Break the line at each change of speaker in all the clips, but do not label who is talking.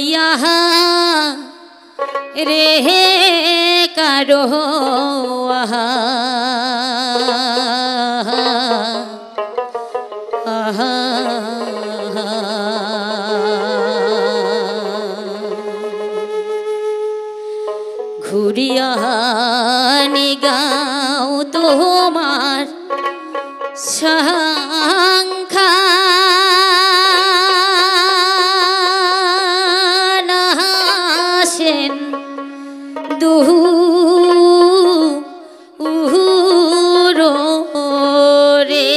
ঘুরিয়া রে কারো আহা আহা ঘুরিয়া নিগাও তোমার সংখ্যা নাসেন দুহুরো রে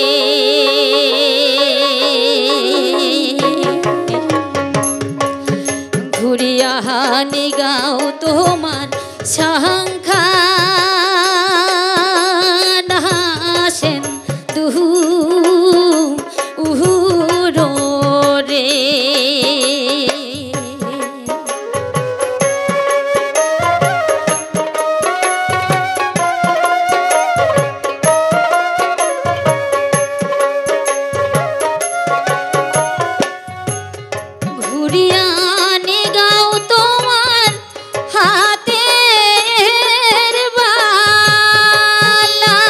ঘুরিয়া নিগাও তোমার সংখ্যা নাসেন দুহুরো রে ঘুরিয়া নিগাও তোমার হাতের বালা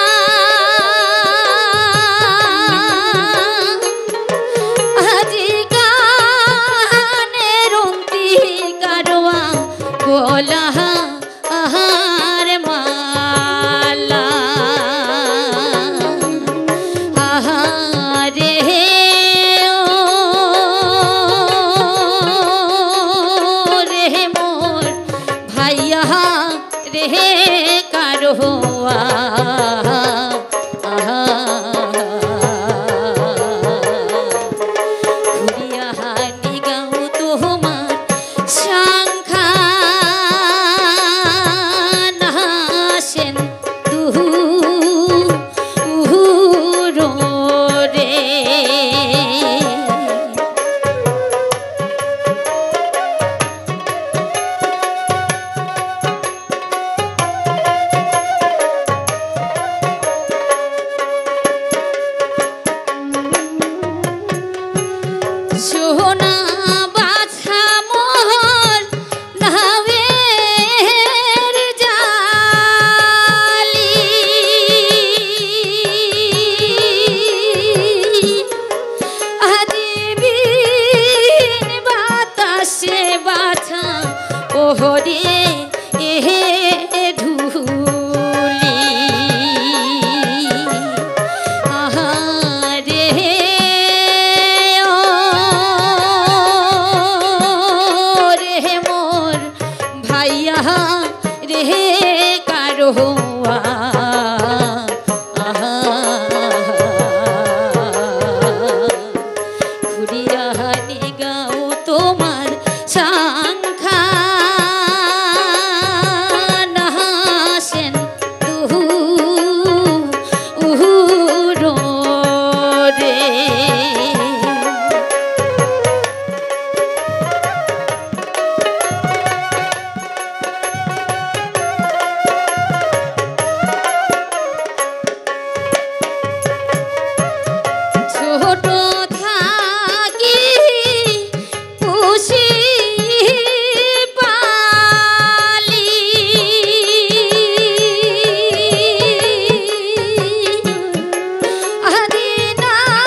আজি গানের অন্তিকারোয়া গোলা আহার মালা আহারে রে কারো ঘুরিয়া নিগাও তোমার সংখ্যা নাসেন দুহুরো রে সোনা বাছা মোহর নামের জালি আদিবিন বাতাসে বাছা ওহরে এহে ধুলি আহারে ভাইয়া রে কারো আহা ঘুরিয়া নিগাও তোমার সংখ্যা নাসেন দুহুরো রে ছোট থাকি খুশি পালি আদিম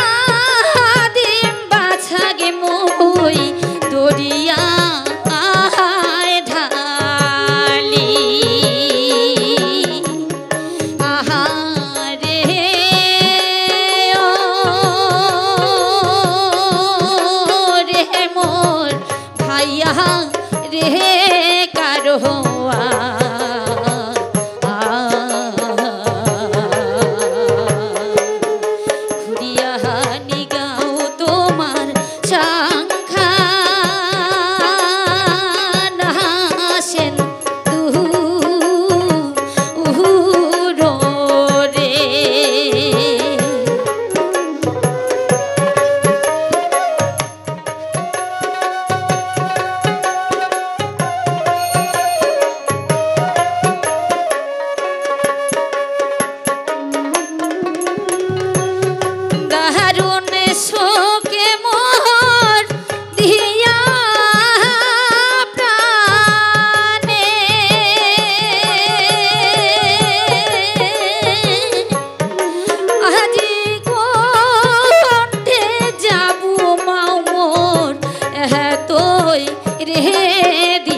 বাছাগে মই দরিয়া ঢালি আহারে ভাইয়া রে কারো ঘুরিয়া নিগাও তোমার সংখ্যা নাসেন দুহুরো রে রে